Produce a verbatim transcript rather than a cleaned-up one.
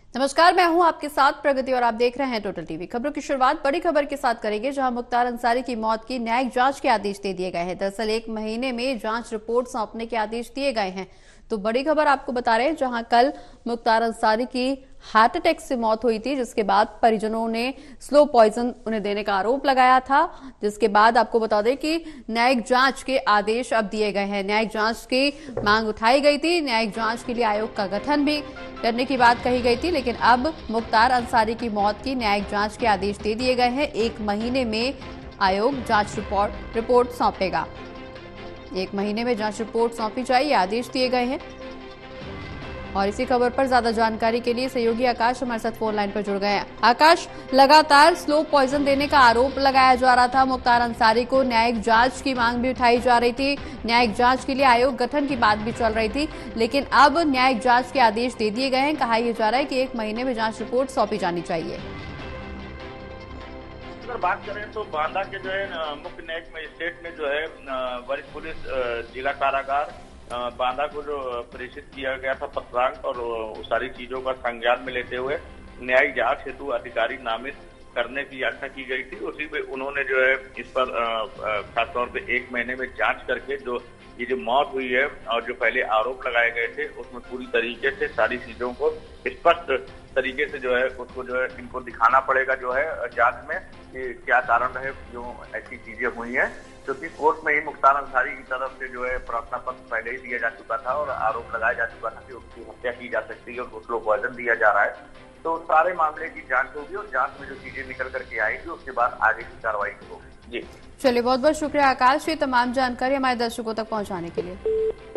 नमस्कार, मैं हूं आपके साथ प्रगति और आप देख रहे हैं टोटल टीवी। खबरों की शुरुआत बड़ी खबर के साथ करेंगे, जहां मुख्तार अंसारी की मौत की न्यायिक जांच के आदेश दे दिए गए हैं। दरअसल एक महीने में जांच रिपोर्ट सौंपने के आदेश दिए गए हैं। तो बड़ी खबर आपको बता रहे हैं, जहां कल मुख्तार अंसारी की हार्ट अटैक से मौत हुई थी, जिसके बाद परिजनों ने स्लो पॉइजन उन्हें देने का आरोप लगाया था। जिसके बाद आपको बता दें कि न्यायिक जांच के आदेश अब दिए गए हैं। न्यायिक जांच की मांग उठाई गई थी, न्यायिक जांच के लिए आयोग का गठन भी करने की बात कही गई थी, लेकिन अब मुख्तार अंसारी की मौत की न्यायिक जांच के आदेश दे दिए गए हैं। एक महीने में आयोग जांच रिपोर्ट रिपोर्ट सौंपेगा। एक महीने में जांच रिपोर्ट सौंपी जाए, ये आदेश दिए गए हैं। और इसी खबर पर ज्यादा जानकारी के लिए सहयोगी आकाश हमारे साथ फोन लाइन पर जुड़ गए हैं। आकाश, लगातार स्लो पॉइजन देने का आरोप लगाया जा रहा था मुख्तार अंसारी को, न्यायिक जांच की मांग भी उठाई जा रही थी, न्यायिक जांच के लिए आयोग गठन की बात भी चल रही थी, लेकिन अब न्यायिक जांच के आदेश दे दिए गए हैं। कहा यह जा रहा है कि एक महीने में जांच रिपोर्ट सौंपी जानी चाहिए। अगर बात करें तो बांदा के जो है मुख्य न्यायिक मजिस्ट्रेट ने जो है वरिष्ठ पुलिस जिला कारागार बांदा को जो प्रेषित किया गया था पत्रांक और सारी चीजों का संज्ञान में लेते हुए न्यायिक जांच हेतु अधिकारी नामित करने की याचना की गई थी। उसी में उन्होंने जो है इस पर खासतौर पे एक महीने में जांच करके जो ये जो मौत हुई है और जो पहले आरोप लगाए गए थे उसमें पूरी तरीके से सारी चीजों को स्पष्ट तरीके से जो है उसको जो है इनको दिखाना पड़ेगा जो है जांच में कि क्या कारण रहे जो ऐसी चीजें हुई हैं, क्योंकि कोर्ट में ही मुख्तार अंसारी की तरफ से जो है प्रार्थना पत्र पहले ही दिया जा चुका था और आरोप लगाया जा चुका था कि उसकी हत्या की जा सकती है और उसको स्लो पॉइजन दिया जा रहा है। तो सारे मामले की जांच होगी और जांच में जो चीजें निकल करके आएगी उसके बाद आगे की कार्रवाई होगी। जी चलिए, बहुत बहुत शुक्रिया आकाश, ये तमाम जानकारी हमारे दर्शकों तक पहुंचाने के लिए।